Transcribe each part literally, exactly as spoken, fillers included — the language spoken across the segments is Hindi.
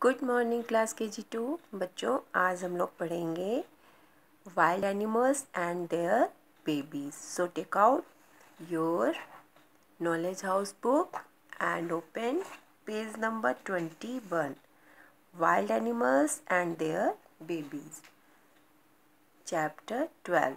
गुड मॉर्निंग क्लास के जी टू बच्चों, आज हम लोग पढ़ेंगे wild animals and their babies. So take out your knowledge house book and open page number twenty one. Wild animals and their babies, chapter twelve.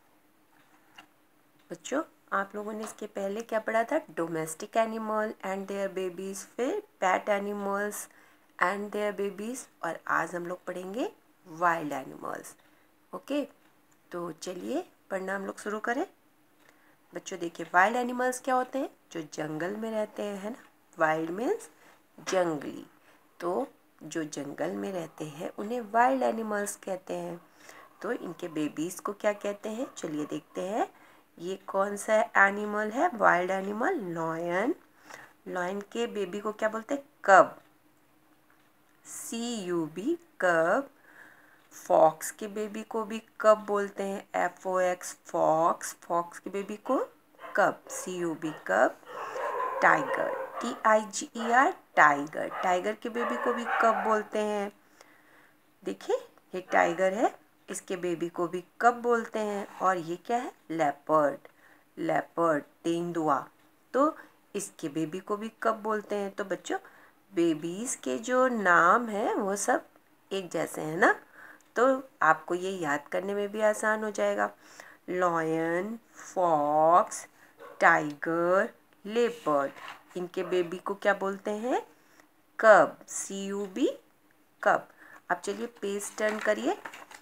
बच्चों, आप लोगों ने इसके पहले क्या पढ़ा था? Domestic animal and their babies, फिर pet animals and their babies, और आज हम लोग पढ़ेंगे वाइल्ड एनिमल्स। ओके, तो चलिए पढ़ना हम लोग शुरू करें। बच्चों देखिए, वाइल्ड एनिमल्स क्या होते हैं? जो जंगल में रहते हैं, है ना। वाइल्ड मीन्स जंगली, तो जो जंगल में रहते हैं उन्हें वाइल्ड एनिमल्स कहते हैं। तो इनके बेबीज को क्या कहते हैं? चलिए देखते हैं। ये कौन सा एनिमल है? Wild animal lion. लॉयन के बेबी को क्या बोलते हैं? Cub, C U B, cub. Fox के बेबी को भी कब बोलते हैं, F O X, fox. Fox के बेबी को cub, C U B, cub. Tiger, T I G E R, tiger. Tiger के बेबी को भी कब बोलते हैं। देखिए, ये टाइगर है, इसके बेबी को भी कब बोलते हैं। और ये क्या है? लेपर्ड। लेपर्ड, तेंदुआ, तो इसके बेबी को भी कब बोलते हैं। तो बच्चों, बेबीज के जो नाम है वो सब एक जैसे हैं ना, तो आपको ये याद करने में भी आसान हो जाएगा। लॉयन, फॉक्स, टाइगर, लेपर्ड, इनके बेबी को क्या बोलते हैं? कब, सी यू बी, कब। अब चलिए पेज टर्न करिए,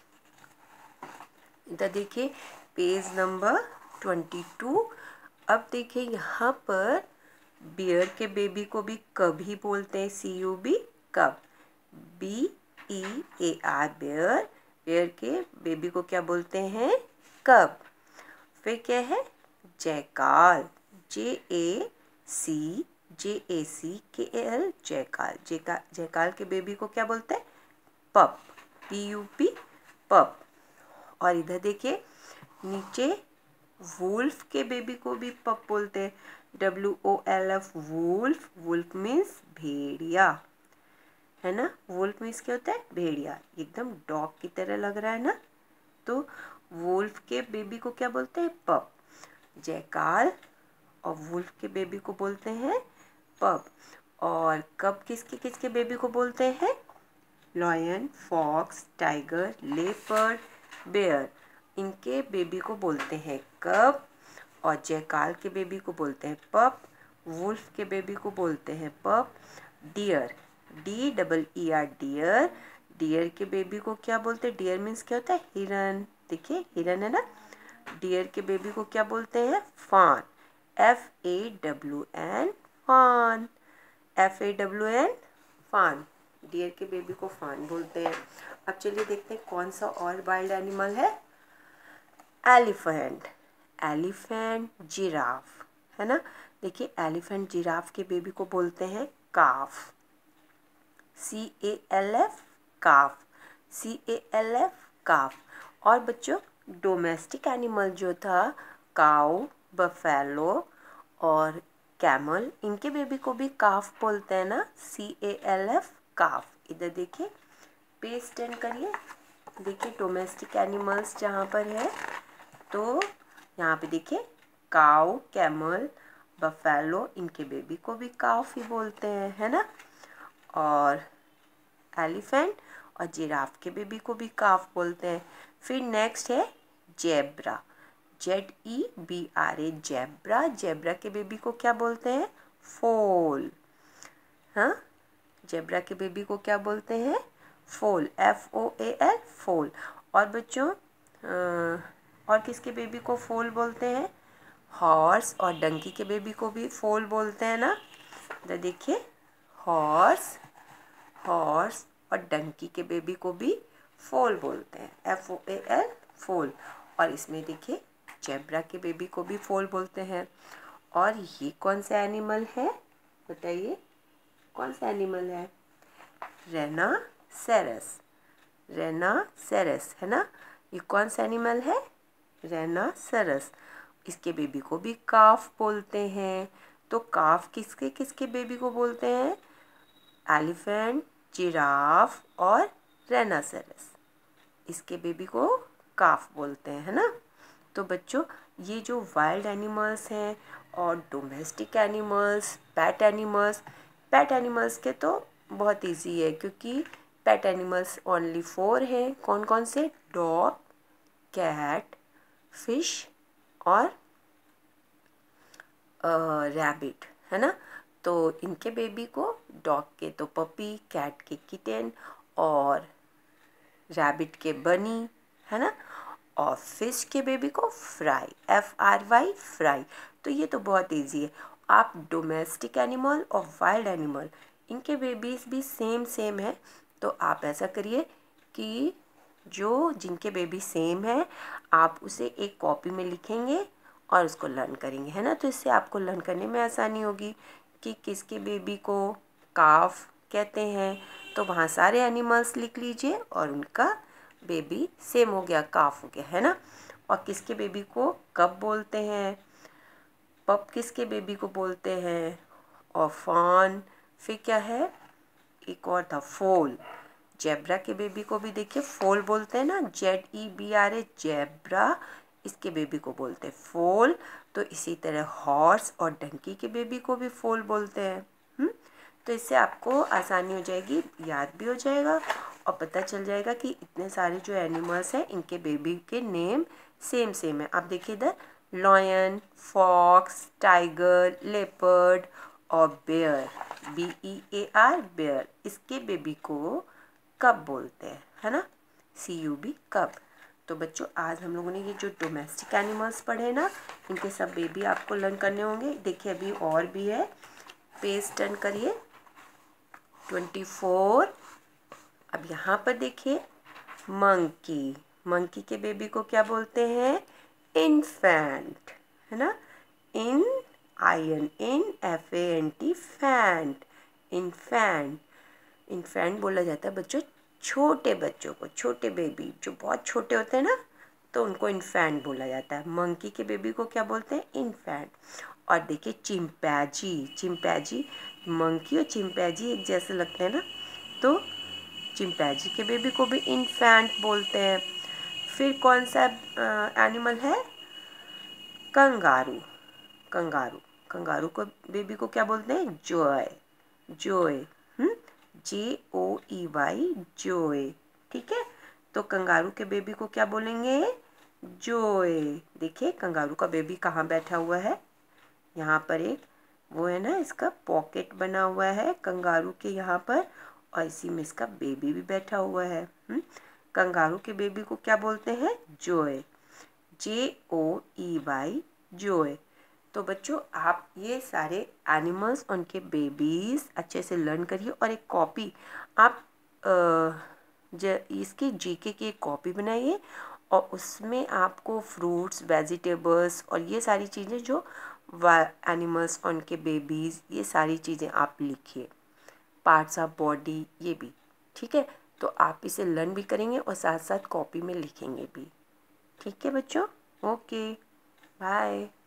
इधर देखिए पेज नंबर ट्वेंटी टू। अब देखिए यहाँ पर बियर के बेबी को भी कब ही बोलते हैं, C U B, cub. B E A R, bear. Bear के बेबी को क्या बोलते हैं? कब। फिर क्या है? Jackal, J A C, J A C K L, jackal. Jackal jackal के बेबी को क्या बोलते हैं? पप, पी यू पी, पप। और इधर देखिए नीचे वुल्फ के बेबी को भी पप बोलते हैं, W O L F, wolf. Wolf means भेड़िया, है ना। वुल्फ मीन्स क्या होता है? भेड़िया। एकदम डॉग की तरह लग रहा है ना, तो वुल्फ के बेबी को क्या बोलते हैं? पप। जैकाल और वुल्फ के बेबी को बोलते हैं पप। और कब किसके किसके बेबी को बोलते हैं? Lion, fox, tiger, leopard, bear, इनके बेबी को बोलते हैं कब। और जैकाल के बेबी को बोलते हैं पप। वुल्फ के बेबी को बोलते हैं pup. Deer, D double E R, deer. Deer के बेबी को क्या बोलते हैं? डियर मीन्स क्या होता है? हिरन। देखिए हिरन है ना। डियर के बेबी को क्या बोलते हैं? Fawn, F A W N, fawn. F A W N, fawn. Deer के बेबी को फान बोलते हैं। अब चलिए देखते हैं कौन सा और वाइल्ड एनिमल है। एलिफेंट, एलिफेंट, जिराफ, है ना। देखिए एलिफेंट जिराफ के बेबी को बोलते हैं calf, C A L F, calf, C A L F, calf. और बच्चों, डोमेस्टिक एनिमल जो था, काऊ, बफेलो और कैमल, इनके बेबी को भी काफ बोलते हैं ना, सी ए एल एफ, काफ। इधर देखिए पेज टर्न करिए, देखिए डोमेस्टिक एनिमल्स जहाँ पर है, तो यहाँ पे देखिए काऊ, कैमल, बफेलो, इनके बेबी को भी काफ ही बोलते हैं, है ना। और एलिफेंट और जिराफ के बेबी को भी काफ बोलते हैं। फिर नेक्स्ट है zebra, Z E B R A, zebra. Zebra के बेबी को क्या बोलते हैं? फोल। हाँ, जेब्रा के बेबी को क्या बोलते हैं? फोल, एफ ओ ए एल, फोल। और बच्चों और किसके बेबी को फोल बोलते हैं? हॉर्स और डंकी के बेबी को भी फोल बोलते हैं ना। इधर देखिए हॉर्स, हॉर्स और डंकी के बेबी को भी फोल बोलते हैं, एफ ओ ए एल, फोल। और इसमें देखिए जेब्रा के बेबी को भी फोल बोलते हैं। और ये कौन सा एनिमल है बताइए? कौन सा एनिमल है? रेनासेरस, रेनासेरस, है ना। ये कौन सा एनिमल है? रेनासेरस। इसके बेबी को भी काफ बोलते हैं। तो काफ किसके किसके बेबी को बोलते हैं? एलिफेंट, जिराफ और राइनोसेरस, इसके बेबी को काफ बोलते हैं, है ना। तो बच्चों ये जो वाइल्ड एनिमल्स हैं और domestic animals, pet animals, pet animals के तो बहुत इजी है क्योंकि पेट एनिमल्स ओनली फोर हैं। कौन कौन से? डॉग, कैट, फिश और रैबिट, है ना। तो इनके बेबी को, डॉग के तो पपी, कैट के किटन और रैबिट के बनी, है ना। और फिश के बेबी को fry, F R Y fry. तो ये तो बहुत इजी है। आप डोमेस्टिक एनिमल और वाइल्ड एनिमल इनके बेबीज भी सेम सेम है। तो आप ऐसा करिए कि जो जिनके बेबी सेम है आप उसे एक कॉपी में लिखेंगे और उसको लर्न करेंगे, है ना। तो इससे आपको लर्न करने में आसानी होगी कि किसके बेबी को काफ कहते हैं। तो वहाँ सारे एनिमल्स लिख लीजिए और उनका बेबी सेम हो गया, काफ हो गया, है ना। और किसके बेबी को कब बोलते हैं, पप किसके बेबी को बोलते हैं, और फॉन, फिर क्या है, एक और था फोल। जेब्रा के बेबी को भी देखिए फोल बोलते हैं ना, Z E B R A, zebra, इसके बेबी को बोलते हैं फोल। तो इसी तरह हॉर्स और डंकी के बेबी को भी फोल बोलते हैं। हुँ? तो इससे आपको आसानी हो जाएगी, याद भी हो जाएगा और पता चल जाएगा कि इतने सारे जो एनिमल्स हैं इनके बेबी के नेम सेम सेम है। आप देखिए इधर लॉयन, फॉक्स, टाइगर, लेपर्ड और bear, B E A R, bear, इसके बेबी को कब बोलते हैं, है ना, सी यू बी, कब। तो बच्चों आज हम लोगों ने ये जो डोमेस्टिक एनिमल्स पढ़े ना, इनके सब बेबी आपको लर्न करने होंगे। देखिए अभी और भी है, पेज टर्न करिए ट्वेंटी फोर। अब यहाँ पर देखिए मंकी, मंकी के बेबी को क्या बोलते हैं, इन्फेंट, है ना, in I N in F A N T, fant, infant. Infant बोला जाता है बच्चों छोटे बच्चों को, छोटे बेबी जो बहुत छोटे होते हैं ना, तो उनको इन्फेंट बोला जाता है। मंकी के बेबी को क्या बोलते हैं, इन्फेंट। और देखिए चिंपैजी, चिंपैजी, मंकी और चिंपैजी एक जैसे लगते हैं ना, तो चिंपैजी के बेबी को भी इन्फेंट बोलते हैं। फिर कौन सा एनिमल है, कंगारू, कंगारू, कंगारू को बेबी को क्या बोलते हैं, joey, joey, J O E Y, joey, ठीक है। तो कंगारू के बेबी को क्या बोलेंगे, जॉय। देखिए कंगारू का बेबी कहाँ बैठा हुआ है, यहाँ पर एक वो है ना, इसका पॉकेट बना हुआ है कंगारू के यहाँ पर, और इसी में इसका बेबी भी बैठा हुआ है। हुँ? कंगारू के बेबी को क्या बोलते हैं, joey, J O E Y, joey. तो बच्चों आप ये सारे एनिमल्स, उनके बेबीज़ अच्छे से लर्न करिए और एक कॉपी आप ज इसकी जीके की एक कॉपी बनाइए और उसमें आपको फ्रूट्स, वेजिटेबल्स और ये सारी चीज़ें जो एनिमल्स, उनके बेबीज़, ये सारी चीज़ें आप लिखिए, पार्ट्स ऑफ बॉडी ये भी, ठीक है। तो आप इसे लर्न भी करेंगे और साथ साथ कॉपी में लिखेंगे भी, ठीक है बच्चों। Okay, bye.